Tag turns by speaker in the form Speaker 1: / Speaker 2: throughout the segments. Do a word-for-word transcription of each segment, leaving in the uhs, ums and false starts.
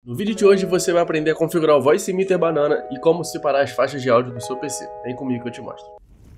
Speaker 1: No vídeo de hoje você vai aprender a configurar o Voice Meter Banana e como separar as faixas de áudio do seu P C. Vem comigo que eu te mostro.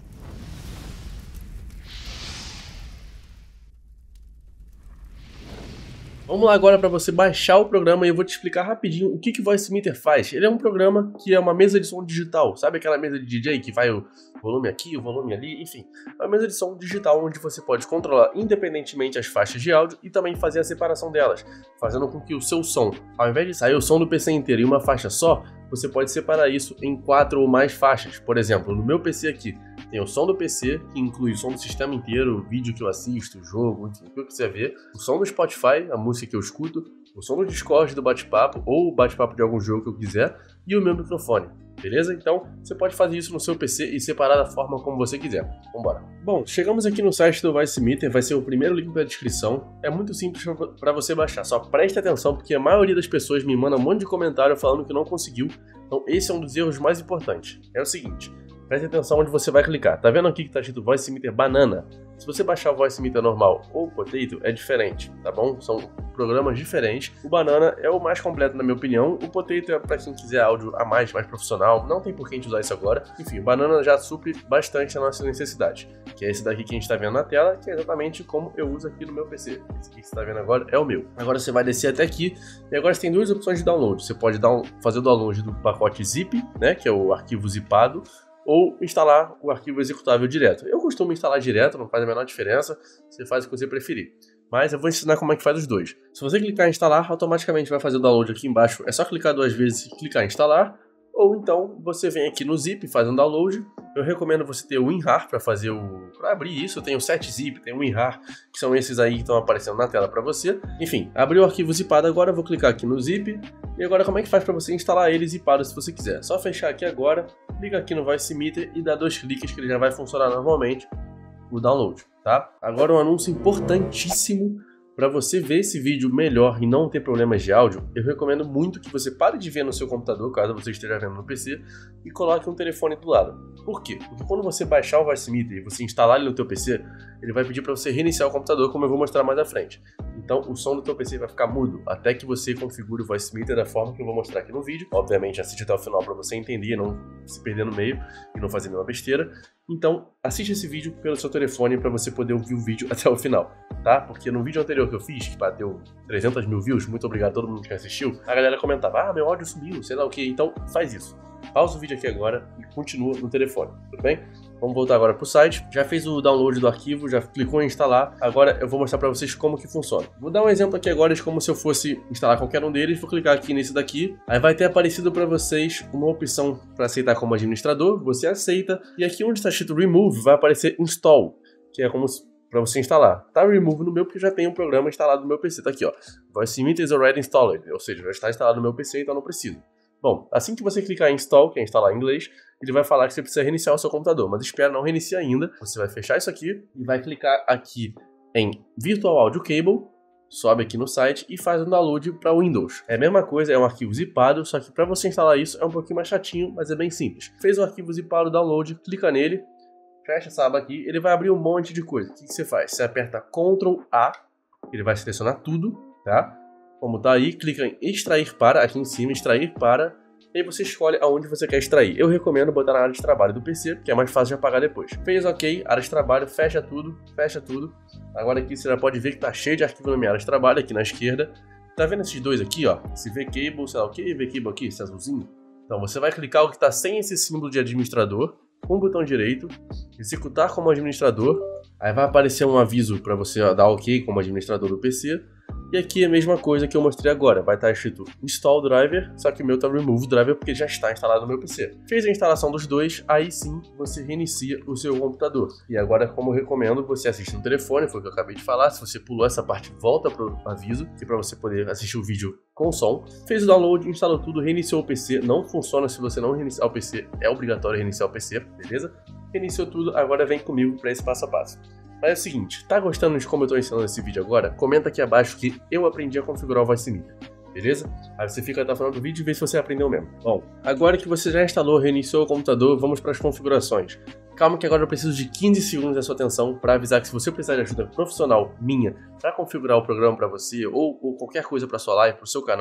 Speaker 1: Vamos lá agora para você baixar o programa e eu vou te explicar rapidinho o que que o Voice Meter faz. Ele é um programa que é uma mesa de som digital, sabe aquela mesa de D J que vai o volume aqui, o volume ali, enfim. É uma mesa de som digital onde você pode controlar independentemente as faixas de áudio e também fazer a separação delas, fazendo com que o seu som, ao invés de sair o som do P C inteiro em uma faixa só, você pode separar isso em quatro ou mais faixas. Por exemplo, no meu P C aqui, tem o som do P C, que inclui o som do sistema inteiro, o vídeo que eu assisto, o jogo, enfim, o que eu quiser ver, o som do Spotify, a música que eu escuto, o som do Discord do bate-papo, ou o bate-papo de algum jogo que eu quiser, e o meu microfone, beleza? Então, você pode fazer isso no seu P C e separar da forma como você quiser. Vambora. Bom, chegamos aqui no site do Voice Meter, vai ser o primeiro link da descrição. É muito simples para você baixar, só preste atenção porque a maioria das pessoas me manda um monte de comentário falando que não conseguiu. Então, esse é um dos erros mais importantes. É o seguinte, preste atenção onde você vai clicar. Tá vendo aqui que tá escrito Voice Meter Banana? Se você baixar o Voice Meter normal ou o Potato, é diferente, tá bom? São programas diferentes. O Banana é o mais completo, na minha opinião. O Potato é para quem quiser áudio a mais, mais profissional. Não tem por que a gente usar isso agora. Enfim, o Banana já supre bastante a nossa necessidade. Que é esse daqui que a gente tá vendo na tela, que é exatamente como eu uso aqui no meu P C. Esse aqui que você tá vendo agora é o meu. Agora você vai descer até aqui. E agora você tem duas opções de download. Você pode down fazer o download do pacote zip, né? Que é o arquivo zipado, ou instalar o arquivo executável direto. Eu costumo instalar direto, não faz a menor diferença, você faz o que você preferir. Mas eu vou ensinar como é que faz os dois. Se você clicar em instalar, automaticamente vai fazer o download aqui embaixo. É só clicar duas vezes e clicar em instalar. Ou então você vem aqui no zip, faz um download. Eu recomendo você ter o WinRAR para fazer o... para abrir isso. Tem o sete zip, tem o WinRAR, que são esses aí que estão aparecendo na tela para você. Enfim, abriu o arquivo zipado agora, eu vou clicar aqui no zip. E agora como é que faz para você instalar ele zipado se você quiser? Só fechar aqui agora, clica aqui no Voice Meter e dá dois cliques que ele já vai funcionar normalmente o download, tá? Agora um anúncio importantíssimo. Para você ver esse vídeo melhor e não ter problemas de áudio, eu recomendo muito que você pare de ver no seu computador, caso você esteja vendo no P C, e coloque um telefone do lado. Por quê? Porque quando você baixar o Voice Meter e você instalar ele no teu P C, ele vai pedir para você reiniciar o computador, como eu vou mostrar mais à frente. Então o som do teu P C vai ficar mudo, até que você configure o Voice Meter da forma que eu vou mostrar aqui no vídeo. Obviamente assiste até o final para você entender, não se perder no meio e não fazer nenhuma besteira. Então assiste esse vídeo pelo seu telefone para você poder ouvir o vídeo até o final, tá? Porque no vídeo anterior que eu fiz, que bateu trezentos mil views, muito obrigado a todo mundo que assistiu, a galera comentava, ah, meu áudio subiu, sei lá o que, então faz isso. Pausa o vídeo aqui agora e continua no telefone, tudo bem? Vamos voltar agora para o site. Já fez o download do arquivo, já clicou em instalar. Agora eu vou mostrar para vocês como que funciona. Vou dar um exemplo aqui agora de como se eu fosse instalar qualquer um deles. Vou clicar aqui nesse daqui. Aí vai ter aparecido para vocês uma opção para aceitar como administrador. Você aceita. E aqui onde está escrito Remove vai aparecer Install, que é como para você instalar. Tá Remove no meu porque já tem um programa instalado no meu P C. Tá aqui, ó. Voice Meter is already installed. Ou seja, já está instalado no meu P C, então não preciso. Bom, assim que você clicar em Install, que é instalar em inglês, ele vai falar que você precisa reiniciar o seu computador, mas espera, não reinicie ainda. Você vai fechar isso aqui e vai clicar aqui em Virtual Audio Cable, sobe aqui no site e faz um download para Windows. É a mesma coisa, é um arquivo zipado, só que para você instalar isso é um pouquinho mais chatinho, mas é bem simples. Fez o arquivo zipado, download, clica nele, fecha essa aba aqui, ele vai abrir um monte de coisa. O que você faz? Você aperta control A, ele vai selecionar tudo, tá? Como tá aí, clica em extrair para, aqui em cima, extrair para, e aí você escolhe aonde você quer extrair. Eu recomendo botar na área de trabalho do P C, que é mais fácil de apagar depois. Fez ok, área de trabalho, fecha tudo, fecha tudo. Agora aqui você já pode ver que tá cheio de arquivo na minha área de trabalho, aqui na esquerda. Tá vendo esses dois aqui, ó? Esse V-Cable, sei lá o que, V-Cable aqui, esse azulzinho. Então você vai clicar o que tá sem esse símbolo de administrador, com o botão direito, executar como administrador, aí vai aparecer um aviso para você ó, dar ok como administrador do P C. E aqui é a mesma coisa que eu mostrei agora, vai estar escrito Install Driver, só que o meu está Remove Driver porque já está instalado no meu P C. Fez a instalação dos dois, aí sim você reinicia o seu computador. E agora, como eu recomendo, você assiste no telefone, foi o que eu acabei de falar. Se você pulou essa parte, volta para o aviso, que é para você poder assistir o vídeo com som. Fez o download, instalou tudo, reiniciou o P C. Não funciona se você não reiniciar o P C, é obrigatório reiniciar o P C, beleza? Reiniciou tudo, agora vem comigo para esse passo a passo. Mas é o seguinte, tá gostando de como eu tô ensinando esse vídeo agora? Comenta aqui abaixo que eu aprendi a configurar o Voice Meter, beleza? Aí você fica até o final do vídeo e vê se você aprendeu mesmo. Bom, agora que você já instalou, reiniciou o computador, vamos para as configurações. Calma que agora eu preciso de quinze segundos da sua atenção para avisar que se você precisar de ajuda profissional minha para configurar o programa para você ou, ou qualquer coisa para sua live, para o seu canal,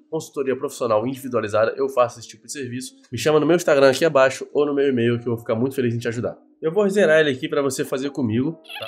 Speaker 1: consultoria profissional individualizada, eu faço esse tipo de serviço. Me chama no meu Instagram aqui abaixo ou no meu e-mail que eu vou ficar muito feliz em te ajudar. Eu vou zerar ele aqui para você fazer comigo, tá?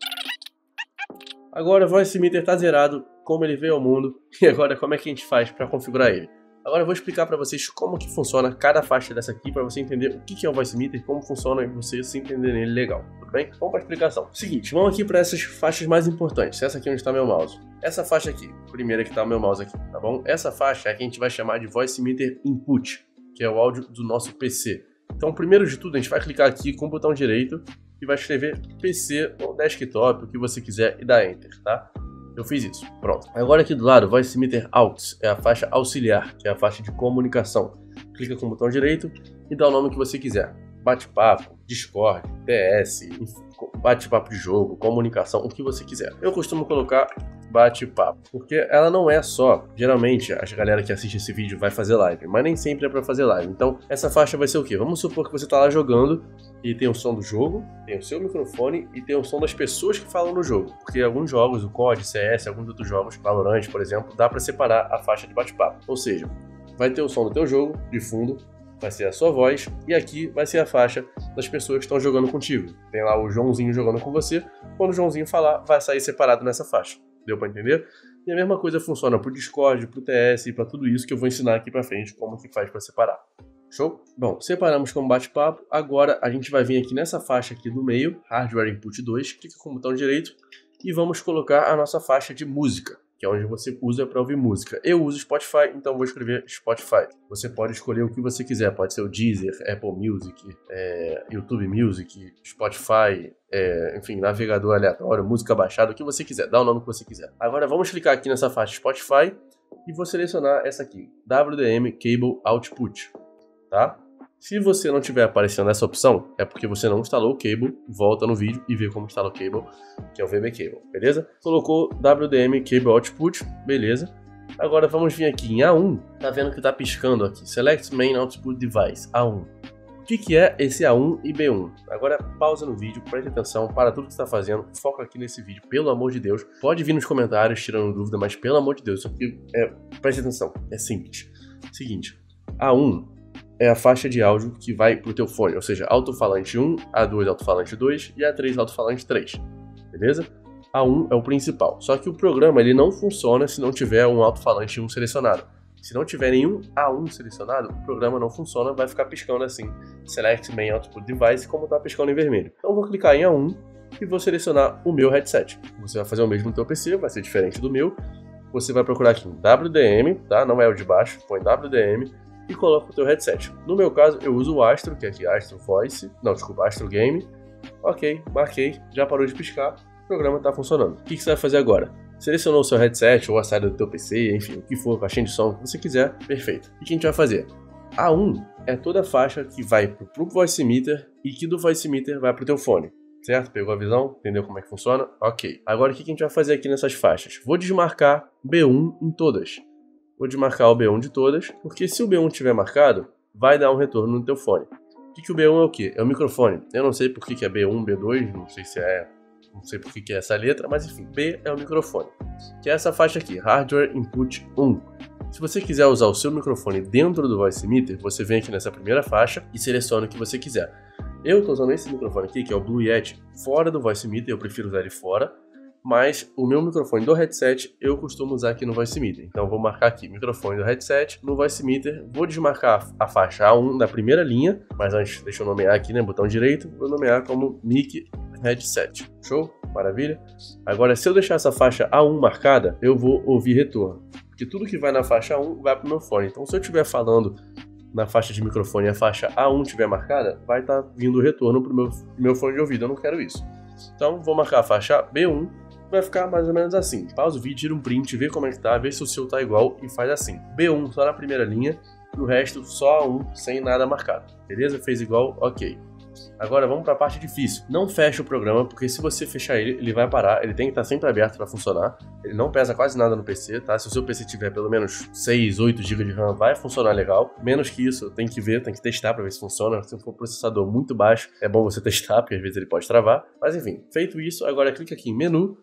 Speaker 1: Agora o Voice Meter está zerado, como ele veio ao mundo, e agora como é que a gente faz para configurar ele. Agora eu vou explicar para vocês como que funciona cada faixa dessa aqui, para você entender o que é o Voice Meter, como funciona e você se entender nele legal, tudo bem? Vamos para a explicação. Seguinte, vamos aqui para essas faixas mais importantes, essa aqui onde está meu mouse. Essa faixa aqui, primeira que está o meu mouse aqui, tá bom? Essa faixa é a que a gente vai chamar de Voice Meter Input, que é o áudio do nosso P C. Então, primeiro de tudo, a gente vai clicar aqui com o botão direito e vai escrever P C ou desktop, o que você quiser, e dar Enter, tá? Eu fiz isso, pronto. Agora aqui do lado, Voice Meter Aux, é a faixa auxiliar, que é a faixa de comunicação. Clica com o botão direito e dá o nome que você quiser. Bate-papo, Discord, T S, bate-papo de jogo, comunicação, o que você quiser. Eu costumo colocar bate-papo, porque ela não é só, geralmente, a galera que assiste esse vídeo vai fazer live, mas nem sempre é pra fazer live. Então, essa faixa vai ser o quê? Vamos supor que você tá lá jogando e tem o som do jogo, tem o seu microfone e tem o som das pessoas que falam no jogo. Porque alguns jogos, o C O D, C S, alguns outros jogos, Valorant, por exemplo, dá pra separar a faixa de bate-papo. Ou seja, vai ter o som do teu jogo, de fundo, vai ser a sua voz, e aqui vai ser a faixa das pessoas que estão jogando contigo. Tem lá o Joãozinho jogando com você, quando o Joãozinho falar, vai sair separado nessa faixa. Deu pra entender? E a mesma coisa funciona pro Discord, pro T S e pra tudo isso que eu vou ensinar aqui pra frente como que faz pra separar. Show? Bom, separamos como bate-papo, agora a gente vai vir aqui nessa faixa aqui do meio, Hardware Input dois, clica com o botão direito e vamos colocar a nossa faixa de música, que é onde você usa para ouvir música. Eu uso Spotify, então vou escrever Spotify. Você pode escolher o que você quiser, pode ser o Deezer, Apple Music, é, YouTube Music, Spotify, é, enfim, navegador aleatório, música baixada, o que você quiser, dá o nome que você quiser. Agora vamos clicar aqui nessa faixa Spotify e vou selecionar essa aqui, W D M Cable Output, tá? Se você não tiver aparecendo essa opção, é porque você não instalou o cable, volta no vídeo e vê como instala o cable, que é o V B Cable, beleza? Colocou W D M Cable Output, beleza. Agora vamos vir aqui em A um, tá vendo que tá piscando aqui, Select Main Output Device, A um. O que que é esse A um e B um? Agora pausa no vídeo, preste atenção, para tudo que você está fazendo, foca aqui nesse vídeo, pelo amor de Deus. Pode vir nos comentários tirando dúvida, mas pelo amor de Deus, isso aqui é, preste atenção, é simples. Seguinte, A um é a faixa de áudio que vai pro teu fone, ou seja, alto-falante um, A dois alto-falante dois e A três alto-falante três, beleza? A um é o principal, só que o programa ele não funciona se não tiver um alto-falante um selecionado. Se não tiver nenhum A um selecionado, o programa não funciona, vai ficar piscando assim, Select Main Output Device, como tá piscando em vermelho. Então eu vou clicar em A um e vou selecionar o meu headset. Você vai fazer o mesmo no teu P C, vai ser diferente do meu. Você vai procurar aqui em W D M, tá? Não é o de baixo, põe W D M e coloca o teu headset. No meu caso, eu uso o Astro, que é aqui Astro Voice, não, desculpa, Astro Game. Ok, marquei, já parou de piscar, o programa está funcionando. O que, que você vai fazer agora? Selecionou o seu headset ou a saída do teu P C, enfim, o que for, caixinha de som, o que você quiser, perfeito. E o que a gente vai fazer? A um é toda a faixa que vai pro, pro Voice Meter e que do Voice Meter vai pro teu fone. Certo? Pegou a visão? Entendeu como é que funciona? Ok. Agora o que a gente vai fazer aqui nessas faixas? Vou desmarcar B um em todas. Vou desmarcar o B um de todas, porque se o B um tiver marcado, vai dar um retorno no teu fone. O que, que o B um é o quê? É o microfone. Eu não sei por que, que é B um, B dois, não sei se é... Não sei por que, que é essa letra, mas enfim, B é o microfone. Que é essa faixa aqui, Hardware Input um. Se você quiser usar o seu microfone dentro do Voice Meter, você vem aqui nessa primeira faixa e seleciona o que você quiser. Eu estou usando esse microfone aqui, que é o Blue Yeti, fora do Voice Meter, eu prefiro usar ele fora. Mas o meu microfone do headset eu costumo usar aqui no Voice Meter. Então vou marcar aqui, microfone do headset, no Voice Meter, vou desmarcar a faixa A um da primeira linha, mas antes deixa eu nomear aqui, né, botão direito, vou nomear como Mic Headset. Show? Maravilha? Agora se eu deixar essa faixa A um marcada, eu vou ouvir retorno, porque tudo que vai na faixa A um vai pro meu fone. Então se eu estiver falando na faixa de microfone e a faixa A um estiver marcada, vai estar tá vindo o retorno pro meu, pro meu fone de ouvido, eu não quero isso. Então vou marcar a faixa B um, vai ficar mais ou menos assim. Pausa o vídeo, tira um print, vê como é que tá, vê se o seu tá igual e faz assim. B um só na primeira linha e o resto só A um sem nada marcado. Beleza? Fez igual? Ok. Agora vamos para a parte difícil. Não fecha o programa, porque se você fechar ele, ele vai parar. Ele tem que estar sempre aberto para funcionar. Ele não pesa quase nada no P C, tá? Se o seu P C tiver pelo menos seis, oito gigas de RAM, vai funcionar legal. Menos que isso, tem que ver, tem que testar para ver se funciona. Se for um processador muito baixo, é bom você testar, porque às vezes ele pode travar. Mas enfim, feito isso, agora clica aqui em menu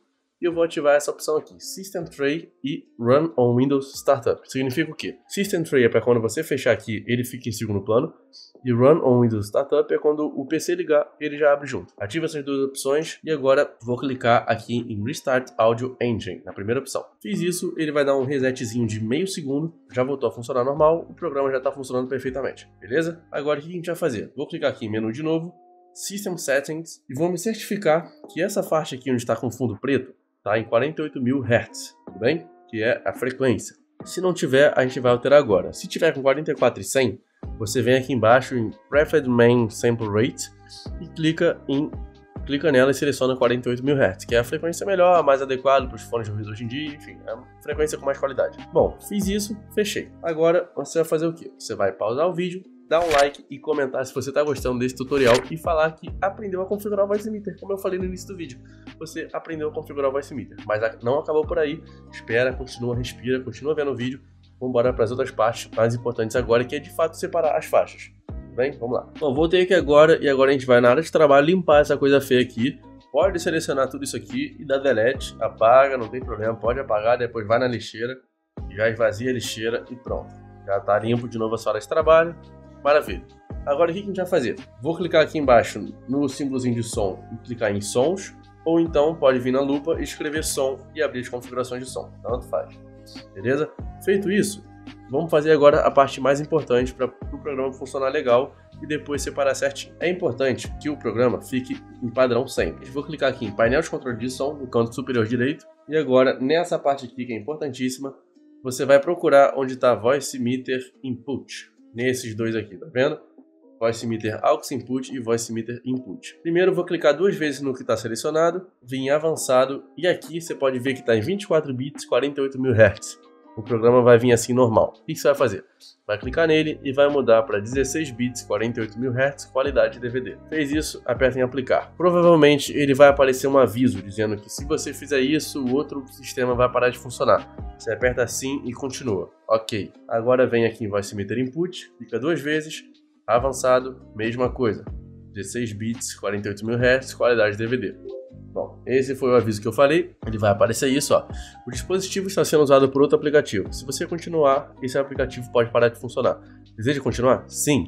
Speaker 1: e eu vou ativar essa opção aqui, System Tray e Run on Windows Startup. Significa o quê? System Tray é para quando você fechar aqui, ele fica em segundo plano, e Run on Windows Startup é quando o P C ligar, ele já abre junto. Ativa essas duas opções e agora vou clicar aqui em Restart Audio Engine, na primeira opção. Fiz isso, ele vai dar um resetzinho de meio segundo, já voltou a funcionar normal, o programa já está funcionando perfeitamente, beleza? Agora o que a gente vai fazer? Vou clicar aqui em menu de novo, System Settings, e vou me certificar que essa faixa aqui onde está com fundo preto está em quarenta e oito mil hertz, tudo bem? Que é a frequência. Se não tiver, a gente vai alterar agora. Se tiver com quarenta e quatro mil e cem, você vem aqui embaixo em Preferred Main Sample Rate e clica, em, clica nela e seleciona quarenta e oito mil hertz, que é a frequência melhor, a mais adequada para os fones de ouvido hoje em dia, enfim, é a frequência com mais qualidade. Bom, fiz isso, fechei. Agora você vai fazer o quê? Você vai pausar o vídeo, dar um like e comentar se você está gostando desse tutorial e falar que aprendeu a configurar o Voice Meter, como eu falei no início do vídeo. Você aprendeu a configurar o Voice Meter, mas não acabou por aí. Espera, continua, respira, continua vendo o vídeo. Vamos embora para as outras partes mais importantes agora, que é de fato separar as faixas. Tudo bem? Vamos lá. Bom, voltei aqui agora e agora a gente vai na área de trabalho limpar essa coisa feia aqui. Pode selecionar tudo isso aqui e dar delete, apaga, não tem problema, pode apagar, depois vai na lixeira, já esvazia a lixeira e pronto. Já está limpo de novo a sua área de trabalho. Maravilha. Agora o que a gente vai fazer? Vou clicar aqui embaixo no símbolozinho de som e clicar em sons, ou então pode vir na lupa e escrever som e abrir as configurações de som, tanto faz. Beleza? Feito isso, vamos fazer agora a parte mais importante para o programa funcionar legal e depois separar certinho. É importante que o programa fique em padrão sempre. Vou clicar aqui em painel de controle de som no canto superior direito e agora nessa parte aqui que é importantíssima, você vai procurar onde está Voice Meter Input. Nesses dois aqui, tá vendo? Voice Meter Aux Input e Voice Meter Input. Primeiro eu vou clicar duas vezes no que está selecionado, vir em avançado e aqui você pode ver que está em vinte e quatro bits, quarenta e oito mil hertz. O programa vai vir assim normal. O que você vai fazer? Vai clicar nele e vai mudar para dezesseis bits, quarenta e oito mil hertz, qualidade D V D. Fez isso, aperta em aplicar. Provavelmente ele vai aparecer um aviso dizendo que se você fizer isso, o outro sistema vai parar de funcionar. Você aperta assim e continua. Ok. Agora vem aqui em Voice Meter Input, clica duas vezes, avançado, mesma coisa. dezesseis bits, quarenta e oito mil hertz, qualidade D V D. Bom, esse foi o aviso que eu falei, ele vai aparecer isso, ó. O dispositivo está sendo usado por outro aplicativo. Se você continuar, esse aplicativo pode parar de funcionar. Deseja continuar? Sim.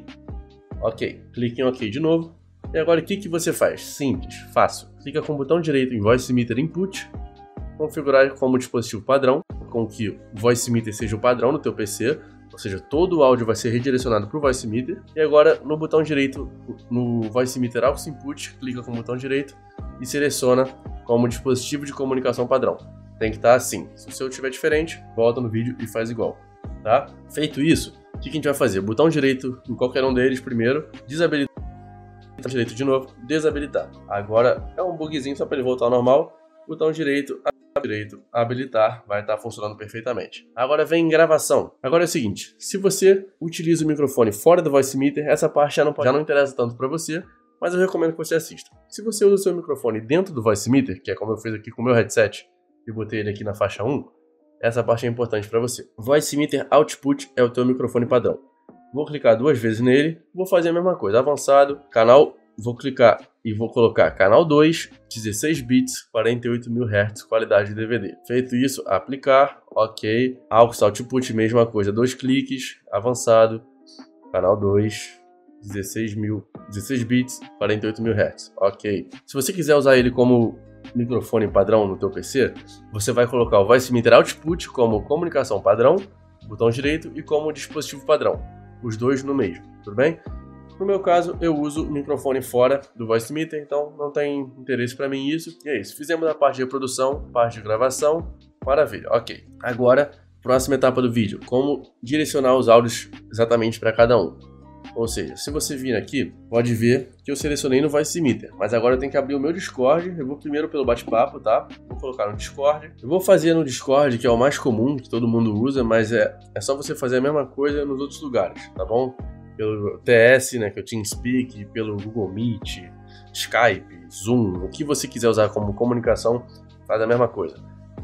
Speaker 1: Ok, clique em OK de novo. E agora o que, que você faz? Simples, fácil. Clica com o botão direito em Voice Meter Input, configurar como dispositivo padrão, com que o Voice Meter seja o padrão no teu P C, ou seja, todo o áudio vai ser redirecionado para o Voice Meter. E agora no botão direito, no Voice Meter Aux Input, clica com o botão direito e seleciona como dispositivo de comunicação padrão. Tem que estar assim. Se o seu estiver diferente, volta no vídeo e faz igual, tá? Feito isso, o que a gente vai fazer? Botão direito em qualquer um deles primeiro, desabilitar, botão direito de novo, desabilitar. Agora é um bugzinho só para ele voltar ao normal. Botão direito, direito, habilitar, vai estar funcionando perfeitamente. Agora vem em gravação. Agora é o seguinte, se você utiliza o microfone fora do Voice Meter, essa parte já não, já não interessa tanto para você, mas eu recomendo que você assista. Se você usa o seu microfone dentro do Voice Meter, que é como eu fiz aqui com o meu headset, e botei ele aqui na faixa um, essa parte é importante para você. Voice Meter Output é o teu microfone padrão. Vou clicar duas vezes nele, vou fazer a mesma coisa, avançado, canal, vou clicar e vou colocar canal dois, dezesseis bits, quarenta e oito mil hertz, qualidade de D V D. Feito isso, aplicar, ok, Aux Output, mesma coisa, dois cliques, avançado, canal dois, dezesseis bits, quarenta e oito mil hertz, ok. Se você quiser usar ele como microfone padrão no teu P C, você vai colocar o Voice Meter Output como comunicação padrão, botão direito, e como dispositivo padrão, os dois no mesmo, tudo bem? No meu caso, eu uso o microfone fora do Voice Meter, então não tem interesse para mim isso. E é isso, fizemos a parte de reprodução, parte de gravação, maravilha, ok. Agora, próxima etapa do vídeo, como direcionar os áudios exatamente para cada um. Ou seja, se você vir aqui, pode ver que eu selecionei no Voice Meter, mas agora eu tenho que abrir o meu Discord. Eu vou primeiro pelo bate-papo, tá? Vou colocar no Discord. Eu vou fazer no Discord, que é o mais comum, que todo mundo usa, mas é, é só você fazer a mesma coisa nos outros lugares, tá bom? Pelo T S, né, que é o TeamSpeak, pelo Google Meet, Skype, Zoom, o que você quiser usar como comunicação, faz a mesma coisa.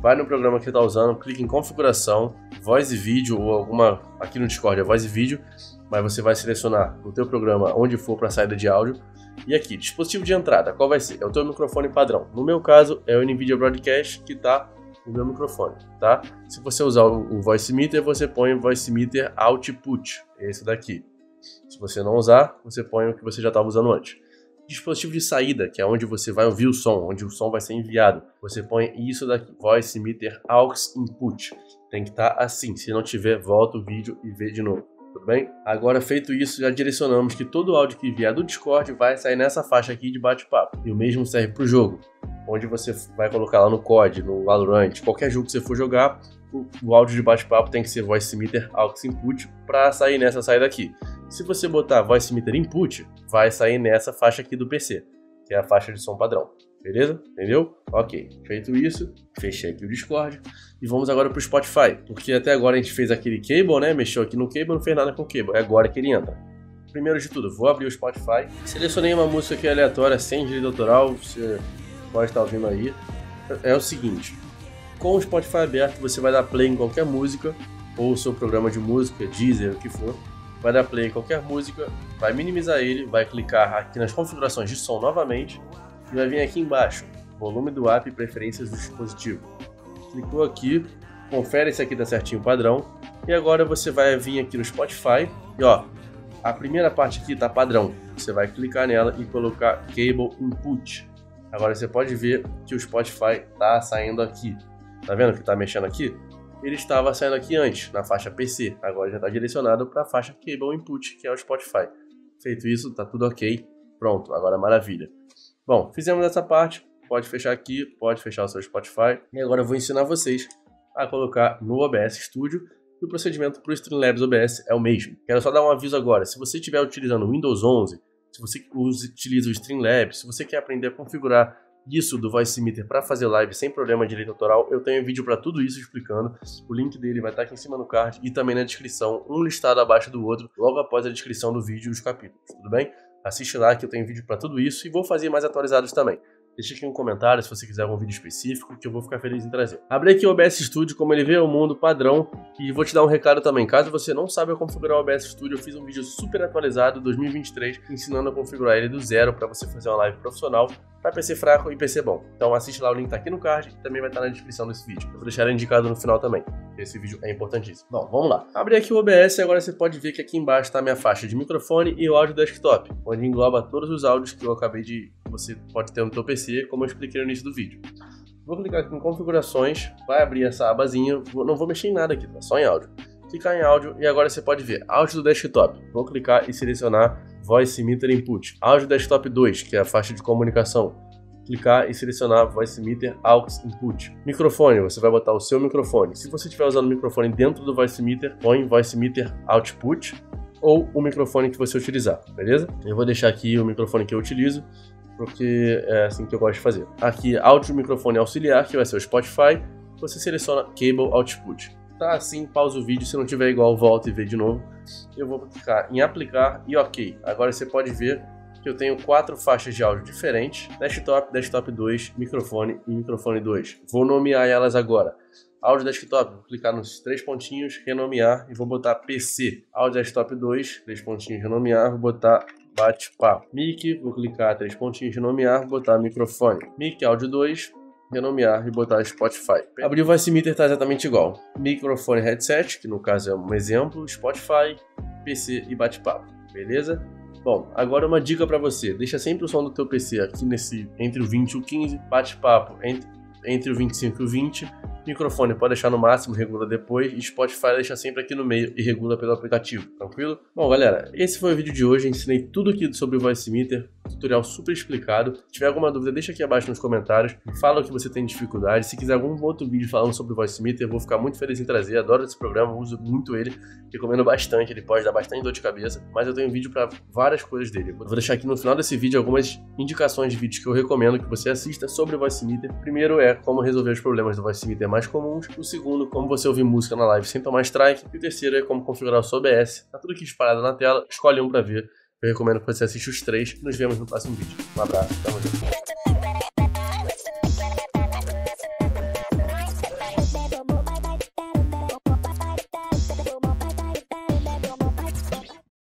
Speaker 1: vai no programa que você está usando, clica em configuração, voz e vídeo, ou alguma, aqui no Discord é voz e vídeo, mas você vai selecionar no teu programa onde for para saída de áudio. E aqui, dispositivo de entrada, qual vai ser? É o teu microfone padrão. No meu caso, é o NVIDIA Broadcast que está no meu microfone, tá? Se você usar o Voice Meter, você põe o Voice Meter Output, esse daqui. Se você não usar, você põe o que você já estava usando antes. Dispositivo de saída, que é onde você vai ouvir o som, onde o som vai ser enviado. Você põe isso daqui, Voice Meter Aux Input. Tem que estar assim, se não tiver, volta o vídeo e vê de novo. Tudo bem? Agora, feito isso, já direcionamos que todo o áudio que vier do Discord vai sair nessa faixa aqui de bate-papo. E o mesmo serve para o jogo, onde você vai colocar lá no C O D, no Valorant, qualquer jogo que você for jogar, o, o áudio de bate-papo tem que ser Voice Meter Aux Input para sair nessa saída aqui. Se você botar Voice Meter Input, vai sair nessa faixa aqui do P C, que é a faixa de som padrão. Beleza? Entendeu? Ok. Feito isso, fechei aqui o Discord e vamos agora para o Spotify, porque até agora a gente fez aquele cable, né? Mexeu aqui no cable, não fez nada com o cable. É agora que ele entra. Primeiro de tudo, vou abrir o Spotify. Selecionei uma música aqui aleatória, sem direito autoral, você pode estar ouvindo aí. É o seguinte, com o Spotify aberto, você vai dar play em qualquer música, ou o seu programa de música, Deezer, o que for. Vai dar play em qualquer música, vai minimizar ele, vai clicar aqui nas configurações de som novamente e vai vir aqui embaixo, volume do app e preferências do dispositivo. Clicou aqui, confere se aqui tá certinho o padrão e agora você vai vir aqui no Spotify e ó, a primeira parte aqui tá padrão, você vai clicar nela e colocar Cable Input. Agora você pode ver que o Spotify tá saindo aqui, tá vendo que tá mexendo aqui? Ele estava saindo aqui antes, na faixa P C, agora já está direcionado para a faixa Cable Input, que é o Spotify. Feito isso, está tudo ok, pronto, agora maravilha. Bom, fizemos essa parte, pode fechar aqui, pode fechar o seu Spotify, e agora eu vou ensinar vocês a colocar no O B S Studio, e o procedimento para o Streamlabs O B S é o mesmo. Quero só dar um aviso agora, se você estiver utilizando o Windows onze, se você utiliza o Streamlabs, se você quer aprender a configurar isso do Voice Meter para fazer live sem problema de direito autoral, eu tenho vídeo para tudo isso explicando. O link dele vai estar aqui em cima no card e também na descrição, um listado abaixo do outro, logo após a descrição do vídeo e os capítulos, tudo bem? Assiste lá que eu tenho vídeo para tudo isso e vou fazer mais atualizados também. Deixa aqui um comentário se você quiser algum vídeo específico que eu vou ficar feliz em trazer. Abri aqui o O B S Studio como ele vê o mundo padrão e vou te dar um recado também. Caso você não saiba configurar o O B S Studio, eu fiz um vídeo super atualizado dois mil e vinte e três ensinando a configurar ele do zero para você fazer uma live profissional para P C fraco e P C bom. Então assiste lá, o link tá aqui no card e também vai estar na descrição desse vídeo. Eu vou deixar ele indicado no final também. Esse vídeo é importantíssimo. Bom, vamos lá. Abri aqui o O B S e agora você pode ver que aqui embaixo está a minha faixa de microfone e o áudio desktop, onde engloba todos os áudios que eu acabei de... você pode ter no seu P C, como eu expliquei no início do vídeo. Vou clicar aqui em configurações, vai abrir essa abazinha, não vou mexer em nada aqui, tá? Só em áudio. Clicar em áudio e agora você pode ver áudio do desktop. Vou clicar e selecionar Voice Meter Input. Áudio desktop dois, que é a faixa de comunicação. Clicar e selecionar Voice Meter Aux Input. Microfone, você vai botar o seu microfone. Se você estiver usando o microfone dentro do Voice Meter, põe Voice Meter Output ou o microfone que você utilizar, beleza? Eu vou deixar aqui o microfone que eu utilizo, porque é assim que eu gosto de fazer. Aqui, áudio microfone auxiliar, que vai ser o Spotify, você seleciona Cable Output. Tá assim, pausa o vídeo, se não tiver igual, volta e vê de novo. Eu vou clicar em aplicar e ok. Agora você pode ver que eu tenho quatro faixas de áudio diferentes, desktop, desktop dois, microfone e microfone dois. Vou nomear elas agora. Áudio desktop, vou clicar nos três pontinhos, renomear e vou botar P C. Áudio desktop dois, três pontinhos, renomear, vou botar bate-papo. Mic, vou clicar, três pontinhos, renomear, vou botar microfone. Mic, áudio dois, renomear e botar Spotify. Abrir o Voice Meter está exatamente igual. Microfone headset, que no caso é um exemplo, Spotify, P C e bate-papo. Beleza? Bom, agora uma dica para você. Deixa sempre o som do teu P C aqui nesse entre o vinte e o quinze, bate-papo entre, entre o vinte e cinco e o vinte. Microfone pode deixar no máximo, regula depois, e Spotify deixa sempre aqui no meio e regula pelo aplicativo, tranquilo? Bom, galera, esse foi o vídeo de hoje, ensinei tudo aqui sobre o Voice Meter, tutorial super explicado. Se tiver alguma dúvida, deixa aqui abaixo nos comentários, fala o que você tem dificuldade. Se quiser algum outro vídeo falando sobre o Voice Meter, eu vou ficar muito feliz em trazer, adoro esse programa, uso muito ele, recomendo bastante, ele pode dar bastante dor de cabeça, mas eu tenho vídeo para várias coisas dele. Eu vou deixar aqui no final desse vídeo algumas indicações de vídeos que eu recomendo que você assista sobre o Voice Meter. Primeiro é como resolver os problemas do Voice Meter mais comuns, o segundo, como você ouvir música na live sem tomar strike, e o terceiro é como configurar o seu O B S. Tá tudo aqui disparado na tela, escolhe um para ver. Eu recomendo que você assista os três. Nos vemos no próximo vídeo. Um abraço, tamo junto.